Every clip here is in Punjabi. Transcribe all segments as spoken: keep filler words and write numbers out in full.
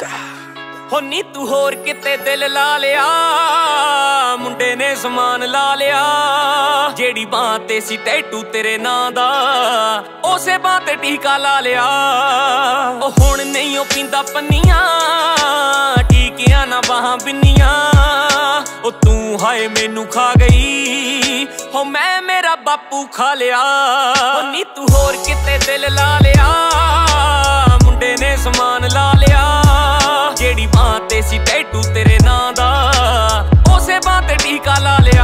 ਹੋ ਨੀ ਤੂੰ ਹੋਰ ਕਿਤੇ ਦਿਲ ਲਾ ਲਿਆ, ਮੁੰਡੇ ਨੇ ਸਮਾਨ ਲਾ ਲਿਆ। ਜਿਹੜੀ ਬਾਂਹ ਤੇ ਸੀ ਟੈਟੂ ਤੇਰੇ ਨਾਂ ਦਾ, ਉਸੇ ਬਾਂਹ ਤੇ ਟੀਕਾ ਲਾ ਲਿਆ। ਉਹ ਹੁਣ ਨਹੀਂ ਉਹ ਪੀਂਦਾ ਪੰਨੀਆਂ, ਟੀਕਿਆਂ ਨਾ ਬਾਹਾਂ ਬਿੰਨੀਆਂ। ਉਹ ਤੂੰ ਹਾਏ ਮੈਨੂੰ ਖਾ ਗਈ, ਹੋ ਮੈਂ ਮੇਰਾ ਬਾਪੂ ਖਾ ਲਿਆ। ਹੋ ਨੀ ਤੂੰ ਹੋਰ ਕਿਤੇ ਦਿਲ ਲਾ ਲਿਆ, ਮੁੰਡੇ ਨੇ ਸਮਾਨ ਲਾ ਲਿਆ। ਜਿਹੜੀ ਬਾਂਹ ਤੇ ਸੀ ਟੈਟੂ ਤੇਰੇ ਨਾਂ ਦਾ, ਉਸੇ ਬਾਂਹ ਤੇ ਟੀਕਾ ਲਾ ਲਿਆ।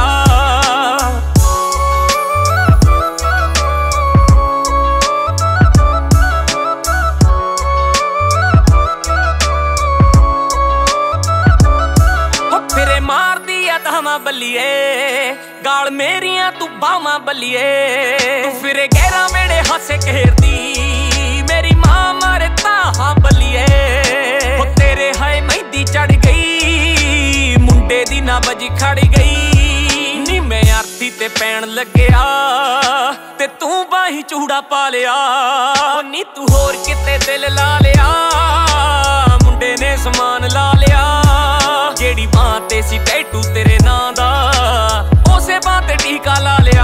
ਫਿਰੇ ਮਾਰਦੀ ਆ ਧਾਵਾਂ ਬੱਲੀਏ, ਗਾਲ ਮੇਰੀਆਂ ਤੂੰ ਬਾਵਾਂ ਬੱਲੀਏ। ਤੂੰ ਫਿਰੇ ਗਹਿਰਾ ਵੇੜੇ ਹਾਸੇ ਘੇਰਦੀ, ਮੇਰੀ ਮਾਂ ਮਾਰੇ ਤਾਹਾਂ ਬੱਲੀਏ। ਹੋ ਤੇਰੇ ਹਾਏ ਮਹਿੰਦੀ ਚੜ ਗਈ, ਮੁੰਡੇ ਦੀ ਨਾ ਬਜੀ ਖੜ ਗਈ। ਨੀ ਮੈਂ ਆਰਤੀ ਤੇ ਪੈਣ ਲੱਗਿਆ, ਤੇ ਤੂੰ ਬਾਹੀ ਚੂੜਾ ਪਾ ਲਿਆ। ਨੀ ਤੂੰ ਹੋਰ ਕਿਤੇ ਦਿਲ ਲਾ ਲਿਆ, ਮੁੰਡੇ ਨੇ ਸਮਾਨ ਲਾ ਲਿਆ। ਜਿਹੜੀ ਬਾਂਹ ਤੇ ਸੀ ਟੈਟੂ ਤੇਰੇ ਨਾਂ ਦਾ, ਉਸੇ ਬਾਂਹ ਤੇ ਟੀਕਾ ਲਾ ਲਿਆ।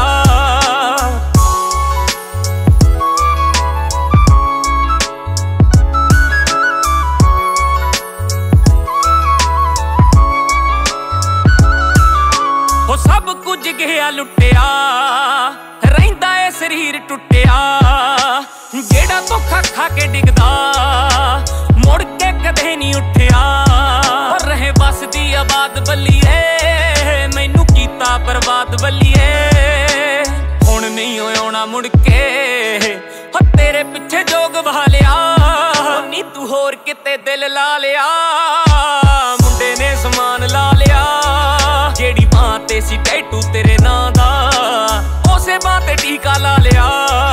ਹੋ ਸਭ ਕੁਝ ਗਿਆ ਲੁੱਟਿਆ, ਰਹਿੰਦਾ ਏ ਸਰੀਰ ਟੁੱਟਿਆ। ਜਿਹੜਾ ਧੋਖਾ ਖਾ ਕੇ ਡਿੱਗਦਾ, ਮੁੜ ਕੇ ਕਦੇ ਨਹੀਂ ਉੱਠਿਆ। ਰਹੇ ਬਸਦੀ ਆਬਾਦ ਬੱਲੀਏ, ਮੈਨੂੰ ਕੀਤਾ ਬਰਬਾਦ ਬੱਲੀਏ। ਹੁਣ ਨਹੀਂ ਆਉਣਾ ਮੁੜ ਕੇ, ਹੋ ਤੇਰੇ ਪਿੱਛੇ ਜੋਗ ਵਹਾ ਲਿਆ। ਨੀ ਤੂੰ ਹੋਰ ਕਿਤੇ ਦਿਲ ਲਾ ਲਿਆ, ਮੁੰਡੇ ਨੇ ਸਮਾਨ ਲਾ ਲਿਆ। ਜਿਹੜੀ ਬਾਂਹ ਤੇ ਸੀ ਟੈਟੂ ਤੇਰੇ ਨਾਂ ਦਾ, ਉਸੇ ਬਾਂਹ ਤੇ ਟੀਕਾ ਲਾ ਲਿਆ।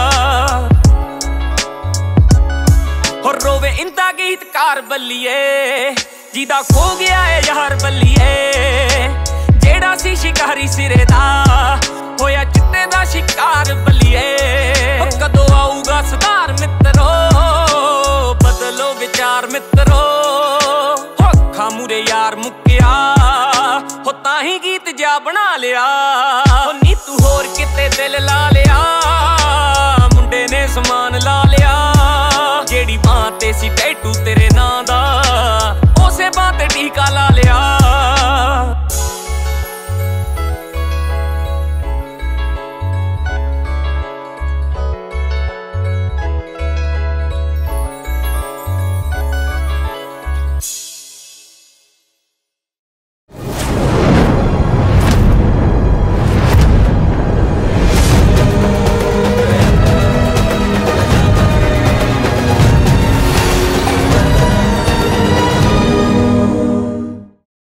ਹੋ ਰੋਵੇ ਇੰਦਾ ਗੀਤਕਾਰ ਬੱਲੀਏ, ਜਿਹਦਾ ਖੋ ਗਿਆ ਏ ਯਾਰ ਬੱਲੀਏ। ਜਿਹੜਾ ਸੀ ਸ਼ਿਕਾਰੀ ਸਿਰੇ ਦਾ, ਹੋਇਆ ਚਿੱਟੇ ਦਾ ਸ਼ਿਕਾਰ ਬੱਲੀਏ। ਕਦੋਂ ਆਊਗਾ ਸੁਧਾਰ ਮਿੱਤਰੋ, ਬਦਲੋ ਵਿਚਾਰ ਮਿੱਤਰੋ। ਹੋ ਅੱਖਾਂ ਮੂਰੇ ਯਾਰ ਮੁੱਕਿਆ, ਹੋ ਤਾਂ ਹੀ ਗੀਤ ਜਾ ਬਣਾ ਲਿਆ। ਹੋ ਨੀ ਤੂੰ ਹੋਰ ਕਿਤੇ ਦਿਲ ਲਾ ਲਿਆ, ਮੁੰਡੇ ਨੇ ਸਮਾਨ ਲਾ ਲਿਆ। ਜਿਹੜੀ ਬਾਂਹ ਤੇ ਸੀ ਟੈਟੂ ਤੇਰੇ ਨਾਂ ਦਾ, ਉਸੇ ਬਾਂਹ ਤੇ ਟੀਕਾ ਲਾ ਲਿਆ।